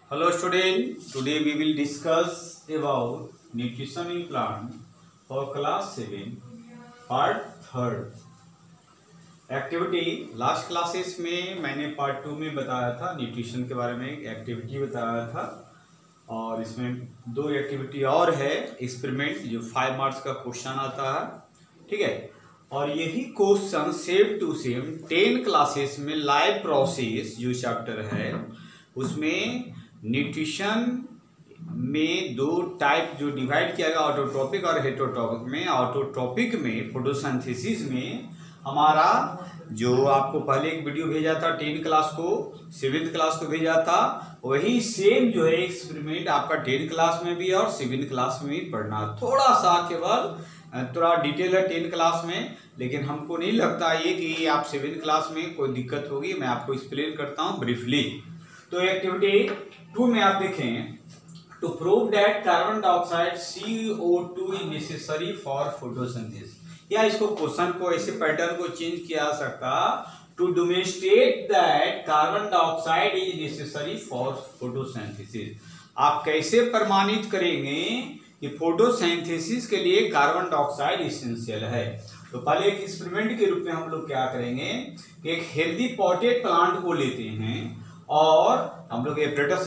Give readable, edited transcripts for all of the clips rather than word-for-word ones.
Hello student, today we will discuss about nutrition in plant for class 7 part 3rd activity. Last classes में मैंने part 2 में बताया था nutrition के बारे में, एक एक्टिविटी बताया था और इसमें 2 एक्टिविटी और है। एक्सपेरिमेंट जो 5 मार्क्स का क्वेश्चन आता है, ठीक है, और यही question same to same 10 classes में लाइव प्रोसेस जो चैप्टर है उसमें न्यूट्रिशन में 2 टाइप जो डिवाइड किया गया, ऑटोट्रोपिक और हेटेरोट्रोपिक में। ऑटोट्रोपिक में फोटोसिंथेसिस में हमारा जो आपको पहले एक वीडियो भेजा था 10 क्लास को, 7th क्लास को भेजा था, वही सेम जो है एक्सपेरिमेंट आपका 10 क्लास में भी और 7th क्लास में भी पढ़ना। थोड़ा सा केवल थोड़ा डिटेल है 10 क्लास में, लेकिन हमको नहीं लगता ये कि आप 7th क्लास में कोई दिक्कत होगी। मैं आपको एक्सप्लेन करता हूँ ब्रीफली। तो एक्टिविटी 2 में आप देखें, to prove that carbon dioxide CO2 is necessary for photosynthesis, या इसको क्वेश्चन को ऐसे पैटर्न को चेंज किया जा सकता, to demonstrate that carbon dioxide is necessary for photosynthesis. आप कैसे प्रमाणित करेंगे कि फोटोसिंथेसिस के लिए कार्बन डाइऑक्साइड एसेंशियल है। तो पहले एक एक्सपेरिमेंट के रूप में हम लोग क्या करेंगे कि एक हेल्दी पॉटेड प्लांट को लेते हैं और हम लोग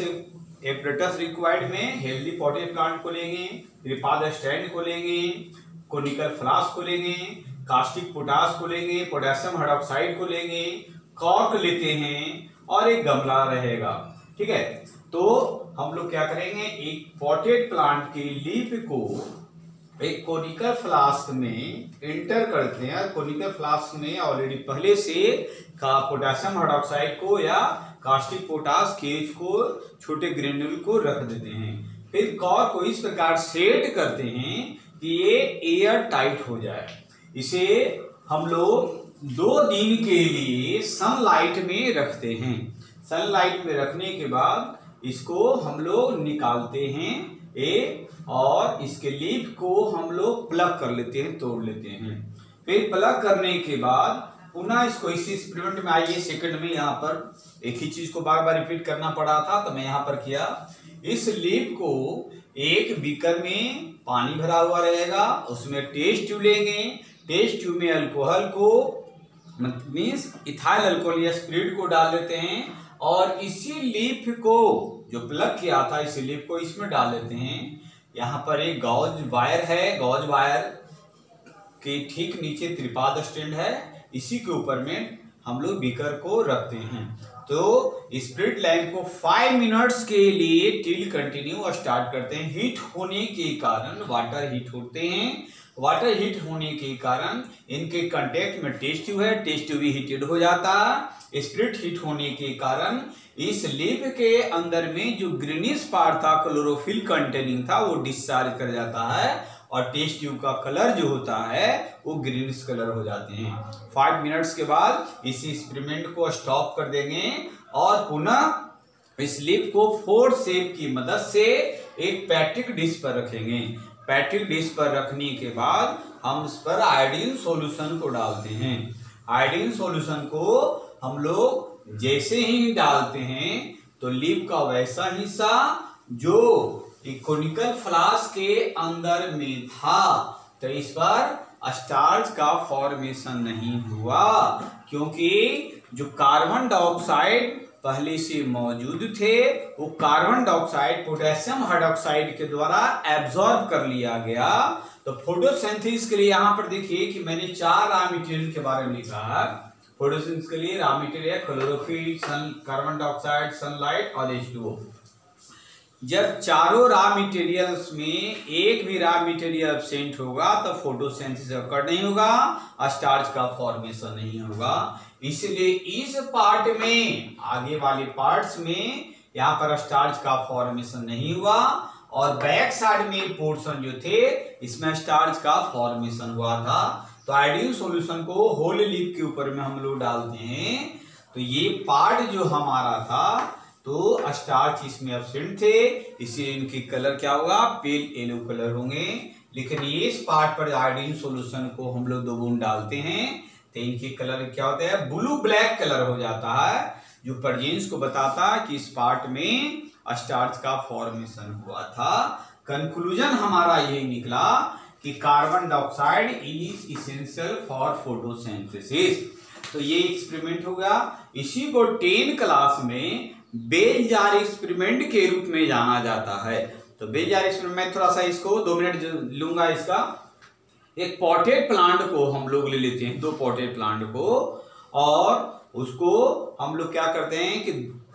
एपरेटस रिक्वायर्ड में हेल्दी पॉटेड प्लांट को लेंगे, त्रिपाद स्टैंड को लेंगे, कोनिकल फ्लास्क को लेंगे, कास्टिक पोटास को लेंगे, पोटेशियम हाइड्रोक्साइड को लेंगे, कॉर्क लेते हैं और एक गमला रहेगा, ठीक है। तो हम लोग क्या करेंगे, एक पॉटेड प्लांट की लीफ को एक कोनिकल फ्लास्क में एंटर करते हैं। कोनिकल फ्लास्क में ऑलरेडी पहले से पोटेशियम हाइड्रोक्साइड को या कास्टिक पोटास केज को छोटे ग्रेन्यूल को रख देते हैं। फिर कॉर्क को इस प्रकार सेट करते हैं कि ये एयर टाइट हो जाए। इसे हम लोग 2 दिन के लिए सनलाइट में रखते हैं। सनलाइट में रखने के बाद इसको हम लोग निकालते हैं और इसके लीफ को हम लोग प्लग कर लेते हैं, तोड़ लेते हैं। फिर प्लग करने के बाद पुनः इसको इस एक्सपेरिमेंट में आइए सेकंड में, यहाँ पर एक ही चीज को बार बार रिपीट करना पड़ा था तो मैं यहाँ पर किया। इस लीफ को एक बीकर में पानी भरा हुआ रहेगा, उसमें टेस्ट ट्यूब लेंगे। टेस्ट ट्यूब में अल्कोहल को मीन्स इथाइल अल्कोहल या स्पिरिट को डाल देते हैं और इसी लीफ को जो प्लग किया था इसी लीफ को इसमें डाल देते हैं। यहाँ पर एक गॉज वायर है, गॉज वायर के ठीक नीचे त्रिपाद स्टैंड है, इसी के ऊपर में हम लोग बीकर को रखते हैं। तो स्पिरिट लैंप को 5 मिनट्स के लिए टिल कंटिन्यू स्टार्ट करते हैं। हीट होने के कारण वाटर हीट होते हैं, वाटर हीट होने के कारण इनके कांटेक्ट में टेस्ट ट्यूब है, टेस्ट ट्यूब भी हीटेड हो जाता है। स्पिरिट हीट होने के कारण इस लीफ के अंदर में जो ग्रीनिश पार्ट था, क्लोरोफिल कंटेनिंग था, वो डिस्चार्ज कर जाता है और टेस्ट ट्यूब का कलर जो होता है वो ग्रीनिश कलर हो जाते हैं। 5 मिनट्स के बाद इस एक्सपेरिमेंट को स्टॉप कर देंगे और पुनः इस लीफ को 4 शेप की मदद से एक पैट्रिक डिश पर रखेंगे। पैट्रिक डिश पर रखने के बाद हम उस पर आयोडीन सॉल्यूशन को डालते हैं। आयोडीन सॉल्यूशन को हम लोग जैसे ही डालते हैं तो लीफ का वैसा हिस्सा जो कोनिकल फ्लास्क के अंदर में था, तो इस पर स्टार्च का फॉर्मेशन नहीं हुआ, क्योंकि जो कार्बन डाइऑक्साइड पहले से मौजूद थे वो कार्बन डाइऑक्साइड पोटेशियम हाइड्रोक्साइड के द्वारा एब्जॉर्ब कर लिया गया। तो फोटोसिंथेसिस के लिए यहाँ पर देखिए कि मैंने 4 रॉ मटेरियल के बारे में लिखा है। फोटोसिंथेसिस के लिए raw material chlorophyll, carbon dioxide, sunlight और H2O। जब चारों रॉ मटेरियल्स में एक भी रॉ मटेरियल एब्सेंट होगा तो फोटोसिंथेसिस अकर नहीं होगा, स्टार्च का फॉर्मेशन नहीं होगा। इसलिए इस पार्ट में, आगे वाले पार्ट्स में यहाँ पर स्टार्च का फॉर्मेशन नहीं हुआ और बैक साइड में पोर्शन जो थे इसमें स्टार्च का फॉर्मेशन हुआ था। तो आयोडीन सॉल्यूशन को होल लीफ के ऊपर में हम लोग डालते हैं, तो ये पार्ट जो हमारा था तो स्टार्च इसमें एब्सेंट थे, इसलिए इनकी कलर क्या होगा, पेल येलो कलर होंगे। लेकिन ये इस पार्ट पर आयोडीन सॉल्यूशन को हम लोग 2 बूंद डालते हैं तो इनकी कलर क्या होता है, ब्लू ब्लैक कलर हो जाता है, जो प्रेजेंस को बताता है कि इस पार्ट में स्टार्च का फॉर्मेशन हुआ था। कंक्लूजन हमारा ये निकला कि carbon dioxide is essential for photosynthesis. तो ये एक्सपेरिमेंट हो गया। इसी को 10 क्लास में बेल जार एक्सपेरिमेंट के रूप में जाना जाता है। तो बेल जार एक्सपेरिमेंट में थोड़ा सा इसको 2 मिनट लूंगा। इसका एक पॉटेड प्लांट को हम लोग ले लेते हैं, 2 पॉटेड प्लांट को, और उसको हम लोग क्या करते हैं कि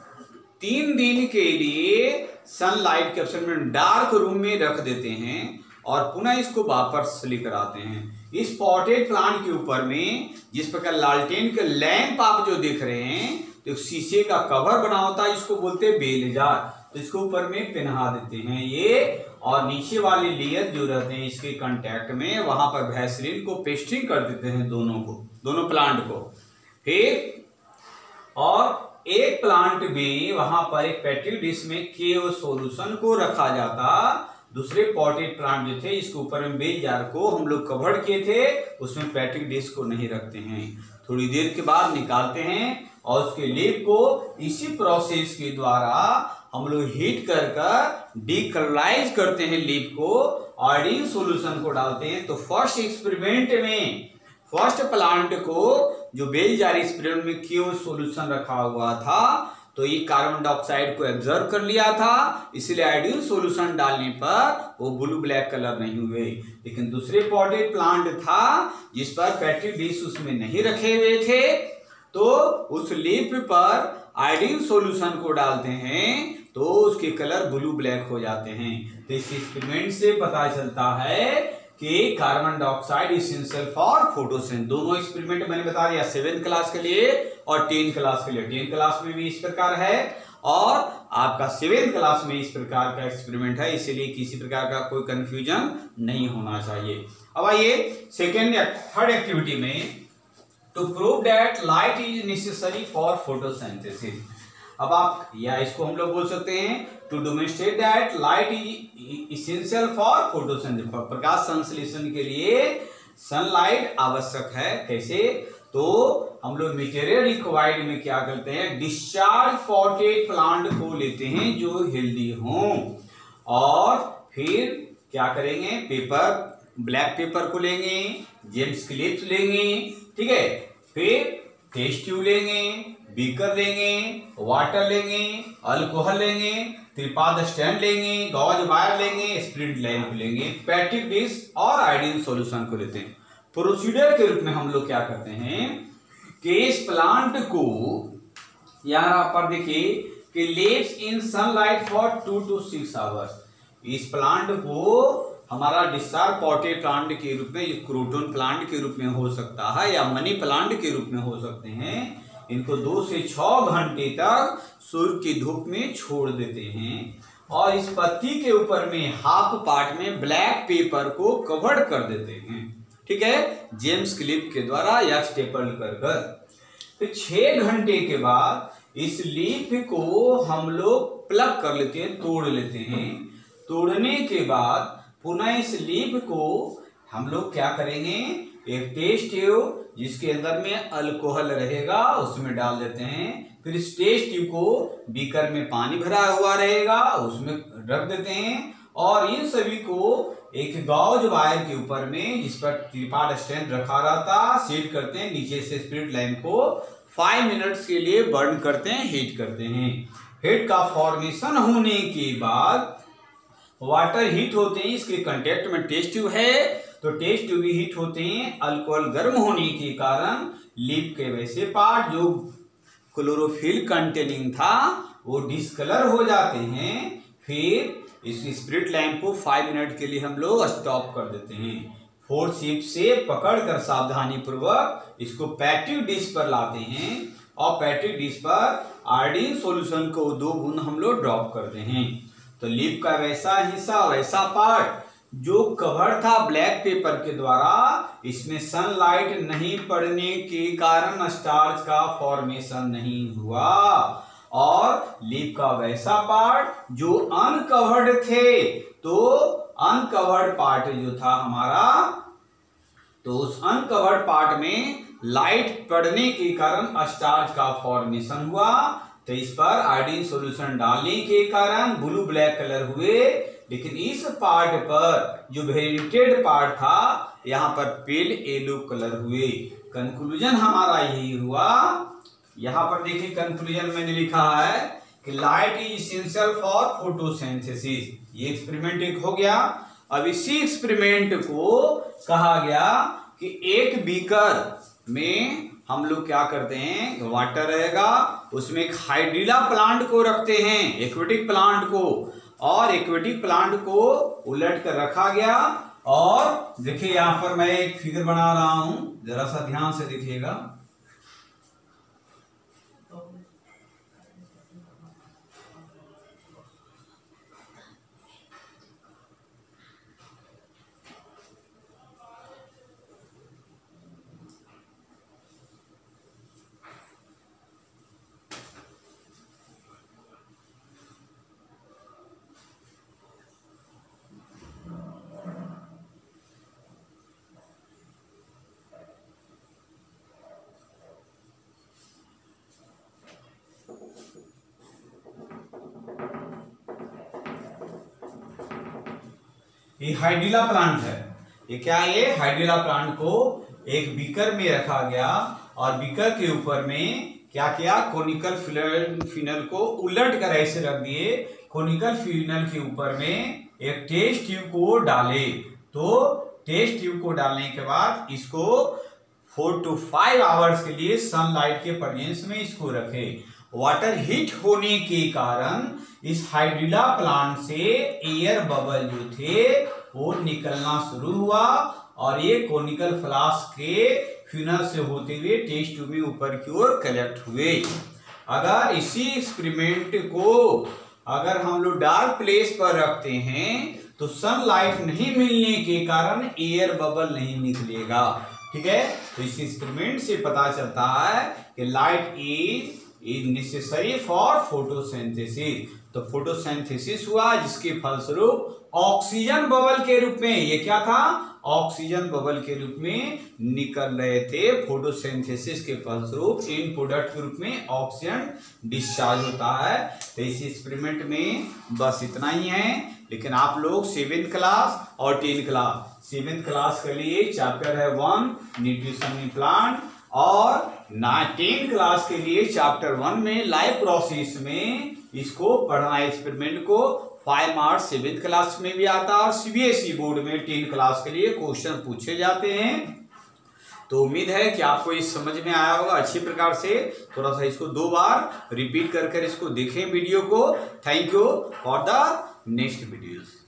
3 दिन के लिए सनलाइट के ऑप्शन में डार्क रूम में रख देते हैं और पुनः इसको वापस लेकर आते हैं। इस पॉटेड प्लांट के ऊपर में जिस प्रकार लालटेन के लैंप आप जो देख रहे हैं, तो शीशे का कवर बना होता है, इसको बोलते हैं बेल जार। तो इसको ऊपर में पहना देते हैं ये, और नीचे वाले लेयर जो रहते हैं इसके कांटेक्ट में, वहां पर वैसलीन को पेस्टिंग कर देते हैं दोनों प्लांट को। फिर और एक प्लांट में वहां पर एक पेट्री डिश में केओ सॉल्यूशन को रखा जाता। दूसरे पॉटेड प्लांट जो थे इसके ऊपर में बेल जार को हम लोग कवर किए थे, उसमें पेट्री डिश को नहीं रखते हैं। थोड़ी देर के बाद निकालते हैं और उसके लीफ को इसी प्रोसेस के द्वारा हम लोग हीट कर डीकलराइज करते हैं। लीफ को आयोडीन सॉल्यूशन को डालते हैं। तो फर्स्ट एक्सपेरिमेंट में फर्स्ट प्लांट को जो बेल जार एक्सपेरिमेंट में केओ सॉल्यूशन रखा हुआ था, तो ये कार्बन डाइऑक्साइड को एब्जॉर्ब कर लिया था, इसलिए आयोडीन सॉल्यूशन डालने पर वो ब्लू ब्लैक कलर नहीं हुए। लेकिन दूसरे पॉटेड प्लांट था जिस पर पेट्री डिश उसमें नहीं रखे हुए थे, तो उस लीफ पर आयोडीन सॉल्यूशन को डालते हैं तो उसके कलर ब्लू ब्लैक हो जाते हैं। तो इस एक्सपेरिमेंट से पता चलता है कि carbon dioxide essential for photosynthesis. दोनों एक्सपेरिमेंट मैंने बता दिया 7th क्लास के लिए और 10 क्लास के लिए। 10 क्लास में भी इस प्रकार है और आपका 7th क्लास में इस प्रकार का एक्सपेरिमेंट है, इसीलिए किसी प्रकार का कोई कंफ्यूजन नहीं होना चाहिए। अब आइए सेकेंड या थर्ड एक्टिविटी में, to prove that light is necessary for photosynthesis. अब आप या इसको हम लोग बोल सकते हैं to demonstrate that light is essential for photosynthesis. प्रकाश संश्लेषण के लिए सनलाइट आवश्यक है। कैसे? तो हम लोग मटेरियल रिक्वायर्ड में क्या करते हैं, डिस्चार्ज पॉटेड प्लांट को लेते हैं जो हेल्दी हों, और फिर क्या करेंगे, पेपर, ब्लैक पेपर को लेंगे, जेम्स क्लिप्स लेंगे, ठीक है, फिर टेस्ट ट्यूब लेंगे, बीकर लेंगे, वाटर लेंगे, अल्कोहल लेंगे, त्रिपाद स्टैंड लेंगे, गॉज वायर लेंगे, स्प्रिट लैंप लेंगे, पेट्री डिश और आयोडीन सॉल्यूशन को लेते हैं। प्रोसीजर के रूप में हम लोग क्या करते हैं कि इस प्लांट को यहाँ पर देखिए कि leaves in sunlight for 2 to 6 hours. इस प्लांट को हमारा डिस्चार्ज पॉटेड प्लांट के रूप में, क्रोटन प्लांट के रूप में हो सकता है या मनी प्लांट के रूप में हो सकते हैं। इनको 2 से 6 घंटे तक सूर्य की धूप में छोड़ देते हैं और इस पत्ती के ऊपर में हाफ पार्ट में ब्लैक पेपर को कवर कर देते हैं, ठीक है, जेम्स क्लिप के द्वारा या स्टेपल कर। फिर 6 घंटे के बाद इस लीफ को हम लोग प्लग कर लेते हैं, तोड़ लेते हैं। तोड़ने के बाद पुनः इस लीफ को हम लोग क्या करेंगे, एक टेस्ट ट्यूब जिसके अंदर में अल्कोहल रहेगा उसमें डाल देते हैं। फिर इस टेस्ट ट्यूब को बीकर में पानी भरा हुआ रहेगा उसमें रख देते हैं और इन सभी को एक गॉज वायर के ऊपर में, जिस पर त्रिपाद स्टैंड रखा रहता, सेट करते हैं। नीचे से स्पिरिट लैंप को 5 मिनट्स के लिए बर्न करते हैं, हीट करते हैं। हीट का फॉर्मेशन होने के बाद वाटर हीट होते हैं, इसके कांटेक्ट में टेस्ट ट्यूब है तो टेस्ट ट्यूब भी हीट होते हैं। अल्कोहल गर्म होने के कारण लीफ के वैसे पार्ट जो क्लोरोफिल कंटेनिंग था वो डिस्कलर हो जाते हैं। फिर इस स्पिरिट लैंप को 5 मिनट के लिए हम लोग स्टॉप कर देते हैं। फोर्सिप से पकड़कर सावधानी पूर्वक इसको पेट्री डिश पर लाते हैं और पेट्री डिश पर आयोडीन सॉल्यूशन को 2 बूंद हम लोग ड्रॉप करते हैं। तो लीफ का वैसा हिस्सा, वैसा पार्ट जो कवर था ब्लैक पेपर के द्वारा, इसमें सनलाइट नहीं पड़ने के कारण स्टार्च का फॉर्मेशन नहीं हुआ, और लीफ का वैसा पार्ट जो अनकवर्ड थे, तो अनकवर्ड पार्ट जो था हमारा, तो उस अनकवर्ड पार्ट में लाइट पड़ने के कारण स्टार्च का फॉर्मेशन हुआ। तो इस पर आयोडीन सॉल्यूशन डालने के कारण ब्लू ब्लैक कलर हुए, लेकिन इस पार्ट पर जो वेरिएटेड पार्ट था यहाँ पर पेल येलो कलर हुए। कंक्लूजन हमारा यही हुआ। यहाँ पर देखिए कंक्लूजन मैंने लिखा है कि light is essential for photosynthesis. ये एक्सपेरिमेंट एक हो गया। अब इसी एक्सपेरिमेंट को कहा गया कि एक बीकर में हम लोग क्या करते हैं, वाटर रहेगा, उसमें एक हाइड्रिला प्लांट को रखते हैं, एक्वेटिक प्लांट को, और एक्वेटिक प्लांट को उलट कर रखा गया। और देखिए यहाँ पर मैं एक फिगर बना रहा हूं, जरा सा ध्यान से देखिएगा। ये हाइड्रिला प्लांट है। ये क्या है, ये हाइड्रिला प्लांट को एक बीकर में रखा गया और बीकर के ऊपर में क्या किया, कोनिकल फिनल को उलट कर ऐसे रख दिए। कोनिकल फिनल के ऊपर में एक टेस्ट ट्यूब को डाले। तो टेस्ट ट्यूब को डालने के बाद इसको 4 to 5 आवर्स के लिए सनलाइट के प्रेजेंस में इसको रखे। वाटर हीट होने के कारण इस हाइड्रिला प्लांट से एयर बबल जो थे वो निकलना शुरू हुआ और ये कोनिकल फ्लास्क के फ्यूनल से होते हुए टेस्ट ट्यूब में ऊपर की ओर कलेक्ट हुए। अगर इसी एक्सपेरिमेंट को अगर हम लोग डार्क प्लेस पर रखते हैं तो सनलाइट नहीं मिलने के कारण एयर बबल नहीं निकलेगा। ठीक है, तो इस एक्सपेरिमेंट से पता चलता है कि light is necessary for photosynthesis. तो फोटोसिंथेसिस हुआ जिसके फलस्वरूप ऑक्सीजन बबल के रूप में, ये क्या था, ऑक्सीजन बबल के रूप में निकल रहे थे। फोटोसिंथेसिस के फलस्वरूप इन प्रोडक्ट के रूप में ऑक्सीजन डिस्चार्ज होता है। तो इस एक्सपेरिमेंट में बस इतना ही है। लेकिन आप लोग 7th क्लास और 10th क्लास, 7th क्लास के लिए चैप्टर है 1 न्यूट्रिशन इन प्लांट, और 10th क्लास के लिए चैप्टर 1 में लाइव प्रोसेस में इसको पढ़ना। एक्सपेरिमेंट को 5 मार्क्स 7th क्लास में भी आता है और सीबीएसई बोर्ड में 10th क्लास के लिए क्वेश्चन पूछे जाते हैं। तो उम्मीद है कि आपको इस समझ में आया होगा अच्छी प्रकार से। थोड़ा सा इसको 2 बार रिपीट कर इसको देखें वीडियो को। Thank you for the next videos.